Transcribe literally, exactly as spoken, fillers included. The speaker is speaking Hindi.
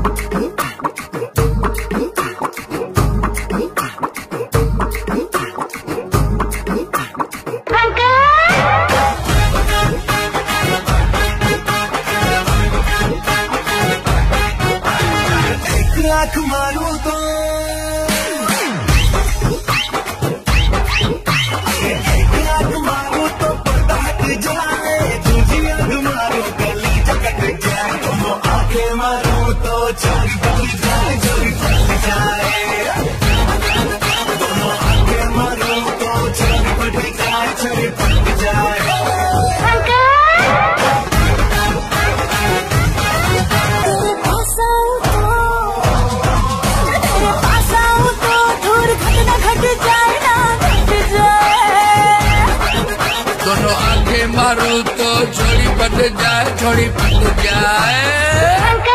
आँख मारू तो आँख मारू तो पर्दा हट जाए, दूसरी आँख मारू गली झटक जाए, दोनों आँखें मारू तो चोरी पट जाए, चोरी पट जाए, दोनों आँखें मारू तो चोरी पट जाए, चोरी पट जाए। दोनों आंखें मारू तो छोड़ी पट जाए, छोड़ी पट जाए।